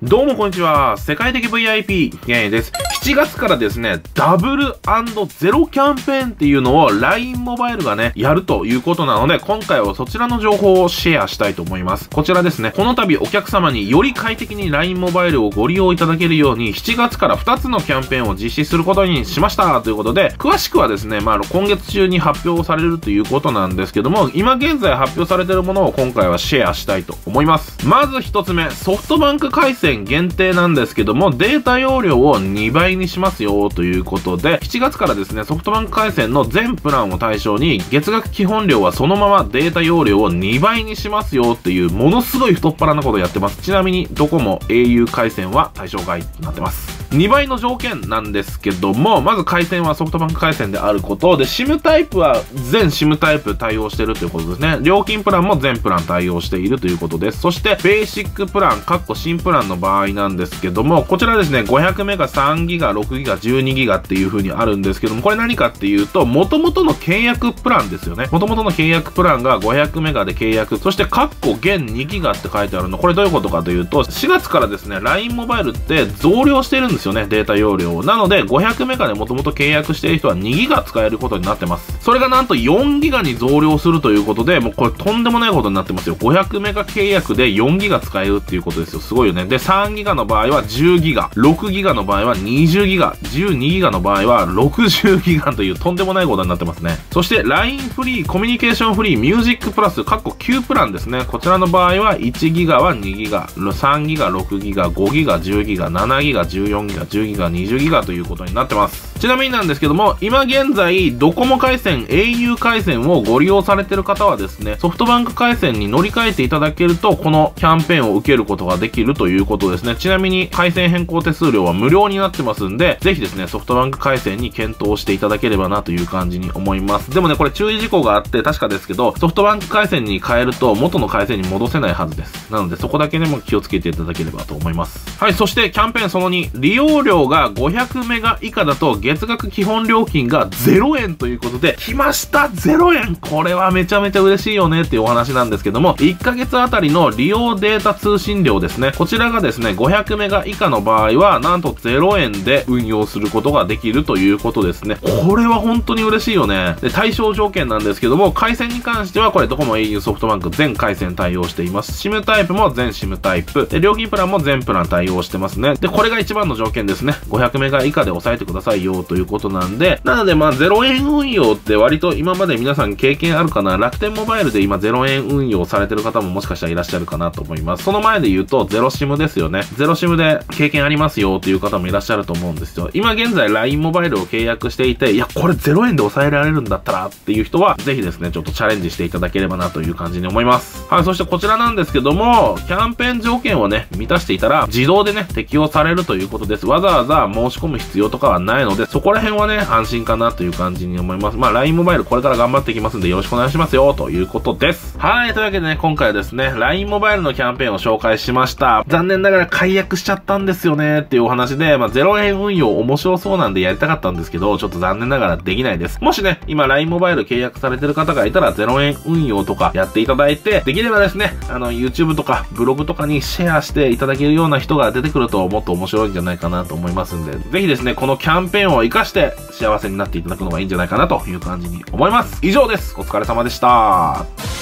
どうもこんにちは。世界的 VIP ゲイです。7月からですね、ダブル&ゼロキャンペーンっていうのを LINE モバイルがね、やるということなので、今回はそちらの情報をシェアしたいと思います。こちらですね、この度お客様により快適に LINE モバイルをご利用いただけるように、7月から2つのキャンペーンを実施することにしましたということで、詳しくはですね、今月中に発表されるということなんですけども、今現在発表されているものを今回はシェアしたいと思います。まず1つ目、ソフトバンク回線限定なんですけども、データ容量を2倍にしますよということで、7月からですね、ソフトバンク回線の全プランを対象に、月額基本料はそのままデータ容量を2倍にしますよっていう、ものすごい太っ腹なことをやってます。ちなみに、ドコモ、au 回線は対象外となってます。2倍の条件なんですけども、まず回線はソフトバンク回線であることで、SIM タイプは全 SIM タイプ対応しているということですね。料金プランも全プラン対応しているということです。そして、ベーシックプラン、新プランの場合なんですけども、こちらですね、500メガ、3ギガ、6ギガ、12ギガっていう風にあるんですけども、これ何かっていうと、元々の契約プランですよね。元々の契約プランが500メガで契約、そして現2ギガって書いてあるの。これどういうことかというと、4月からですね、LINE モバイルって増量してるんですよね、データ容量を。なので、500メガで元々契約している人は2ギガ使えることになってます。それがなんと4ギガに増量するということで、もうこれとんでもないことになってますよ。500メガ契約で4ギガ使えるっていうことですよ。すごいよね。で、3ギガの場合は10ギガ、6ギガの場合は20ギガ、12ギガの場合は60ギガというとんでもないことになってますね。そして LINE フリー、コミュニケーションフリー、ミュージックプラス、旧プランですね。こちらの場合は1ギガは2ギガ、3ギガ、6ギガ、5ギガ、10ギガ、7ギガ、14ギガ、10ギガ、20ギガということになってます。ちなみになんですけども、今現在、ドコモ回線、au 回線をご利用されている方はですね、ソフトバンク回線に乗り換えていただけると、このキャンペーンを受けることができるということですね。ちなみに、回線変更手数料は無料になってますんで、ぜひですね、ソフトバンク回線に検討していただければなという感じに思います。でもね、これ注意事項があって、確かですけど、ソフトバンク回線に変えると、元の回線に戻せないはずです。なので、そこだけでも気をつけていただければと思います。はい、そしてキャンペーンその2、利用量が500メガ以下だと、月額基本料金が0円ということで、来ました !0 円これはめちゃめちゃ嬉しいよねっていうお話なんですけども、1ヶ月あたりの利用データ通信料ですね。こちらがですね、500メガ以下の場合は、なんと0円で運用することができるということですね。これは本当に嬉しいよね。で、対象条件なんですけども、回線に関しては、これドコモ au ソフトバンク全回線対応しています。SIM タイプも全 SIM タイプ。で、料金プランも全プラン対応してますね。で、これが一番の条件ですね。500メガ以下で抑えてくださいよということなんで、なので0円運用って割と今まで皆さん経験あるかな。楽天モバイルで今0円運用されてる方ももしかしたらいらっしゃるかなと思います。その前で言うと、ゼロシムですよね。ゼロシムで経験ありますよという方もいらっしゃると思うんですよ。今現在 LINE モバイルを契約していて、いや、これ0円で抑えられるんだったらっていう人は、ぜひですね、ちょっとチャレンジしていただければなという感じに思います。はい、そしてこちらなんですけども、キャンペーン条件をね、満たしていたら、自動でね、適用されるということです。わざわざ申し込む必要とかはないので、そこら辺はね、安心かなという感じに思います。LINE モバイルこれから頑張っていきますんで、よろしくお願いしますよ、ということです。はい、というわけでね、今回はですね、LINE モバイルのキャンペーンを紹介しました。残念ながら解約しちゃったんですよね、っていうお話で、0円運用面白そうなんでやりたかったんですけど、ちょっと残念ながらできないです。もしね、今 LINE モバイル契約されてる方がいたら、0円運用とかやっていただいて、できればですね、YouTube とかブログとかにシェアしていただけるような人が出てくるともっと面白いんじゃないかなと思いますんで、ぜひですね、このキャンペーンを活かして幸せになっていただくのがいいんじゃないかなという感じに思います。以上です。お疲れ様でした。